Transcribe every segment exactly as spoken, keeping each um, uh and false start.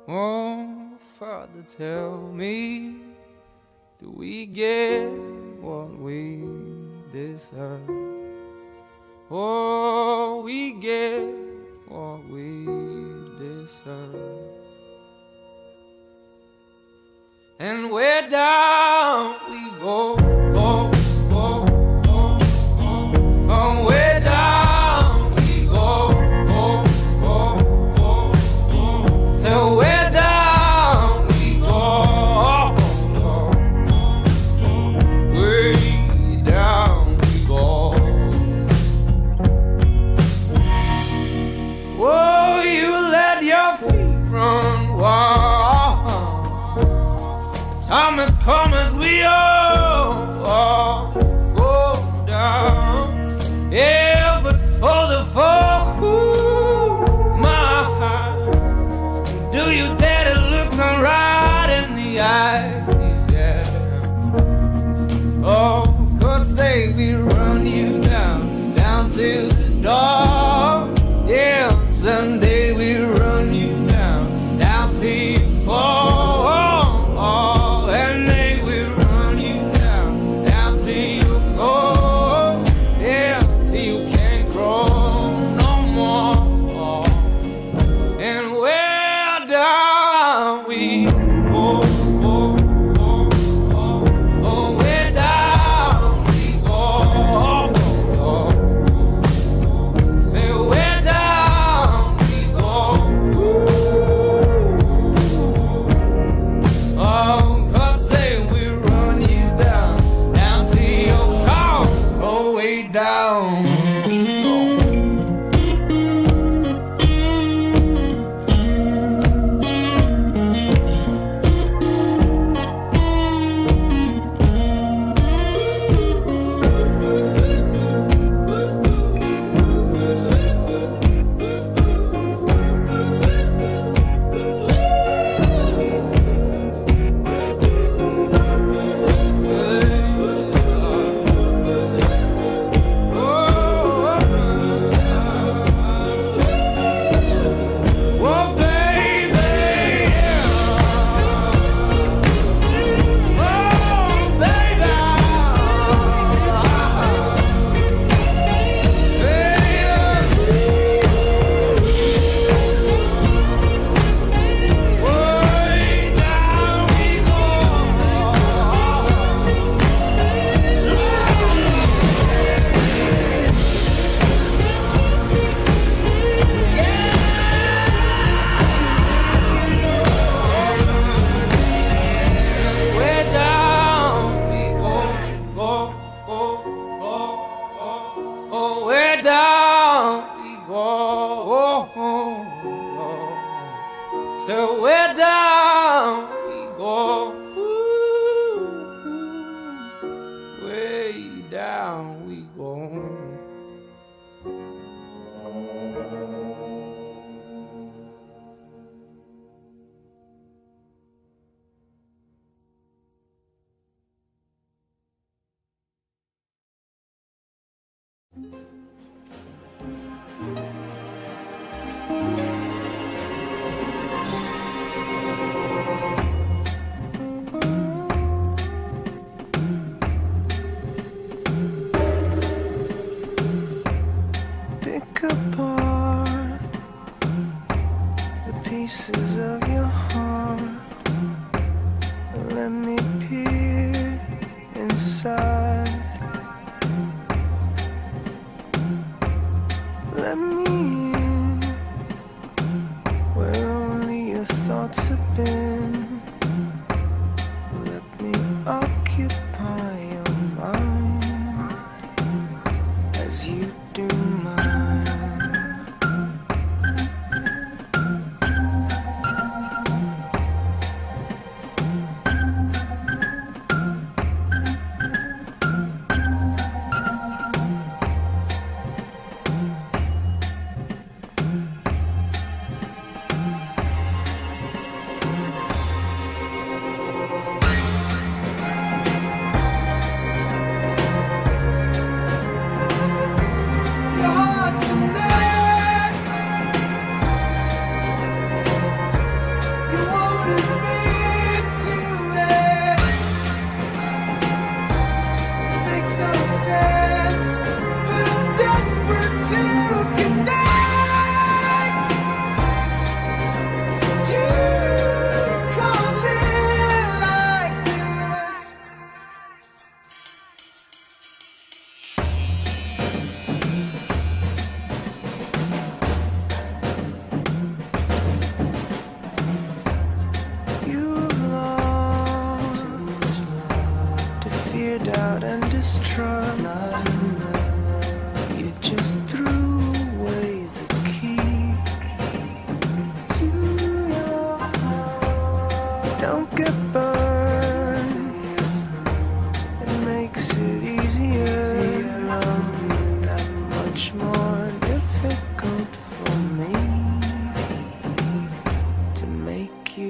Oh, Father, tell me, do we get what we deserve? Oh, we get what we deserve. And where down we go, go, go, go, go. Oh, where down we go, go, go, go, go. So where down we go, go, go, way down we go. Oh, you let your feet run wild. Time has come as we all, all go down. Yeah, but for the fall, ooh, my heart, do you dare to look them right in the eyes? Yeah. Oh, cause they will run you down, down to the door. Yeah, someday we'll run you down, down till you fall.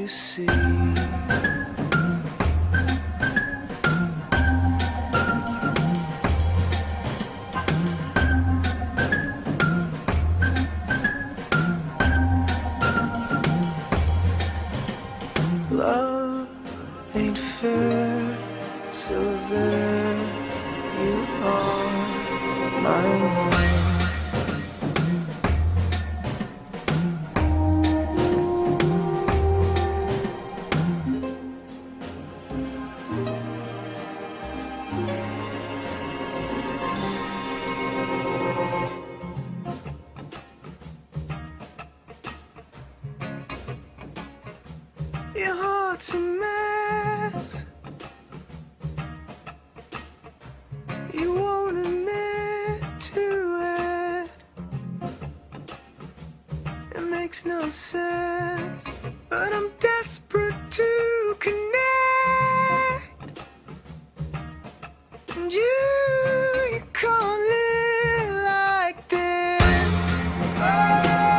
you see. Love ain't fair, so there you are, my love. Your heart's a mess. You won't admit to it. It makes no sense, but I'm desperate to connect. And you, you can't live like this. Oh.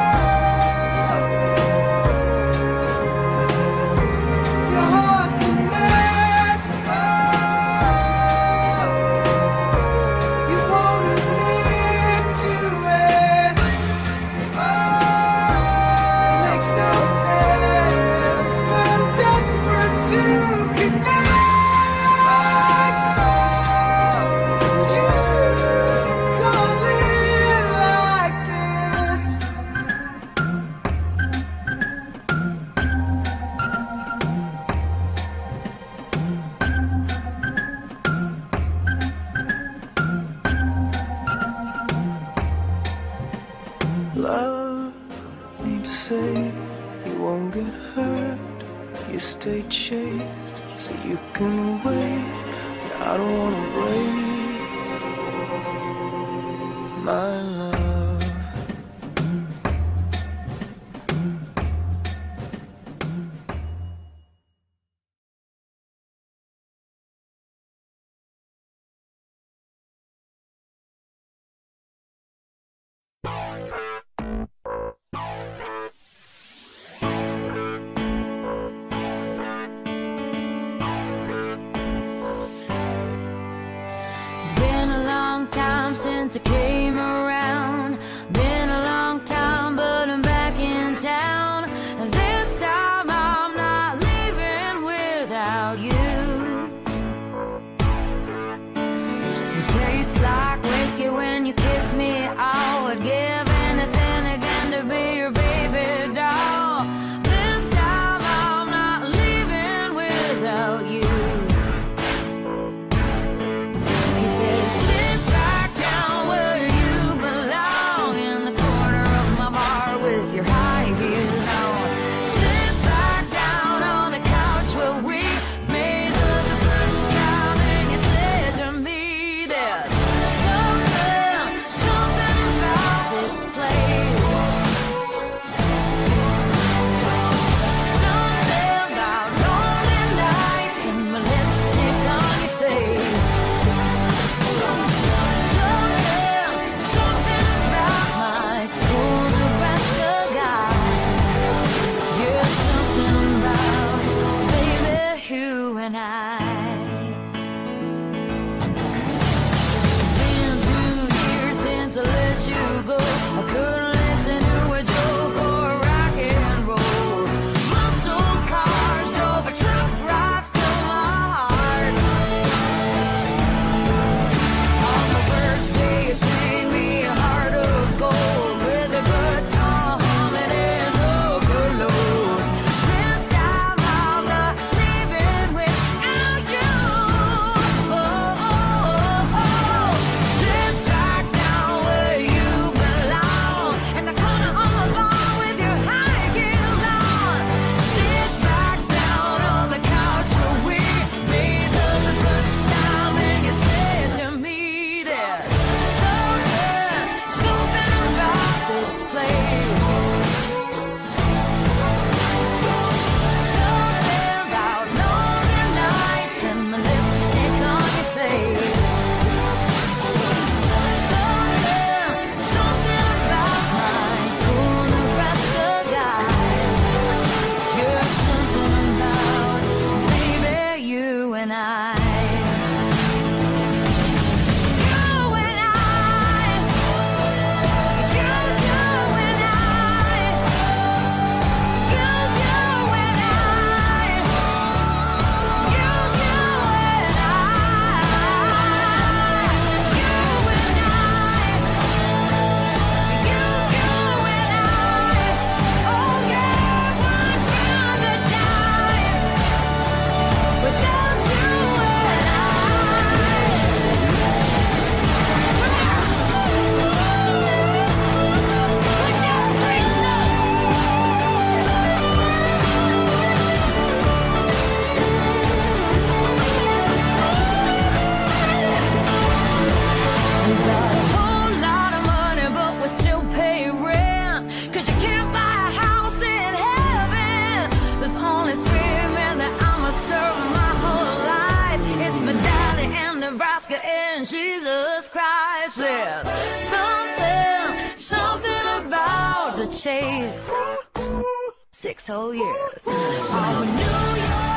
Love ain't safe, you won't get hurt. You stay chaste so you can wait. But I don't wanna waste my love. Since I came around, been a long time, but I'm back in town. This time I'm not leaving without you. It tastes like whiskey when you kiss me. I would give anything again to be your baby doll. This time I'm not leaving without you. He says, sit back down where you belong, in the corner of my bar with your high heels on. Sit back down on the couch where we made love the first time, and you said to me, there's something, something about this place. Something about lonely nights and my lipstick on your face. Something, something about my cool Nebraska guy. in Jesus Christ. There's something, something about the chase. Six whole years. I'm a New York.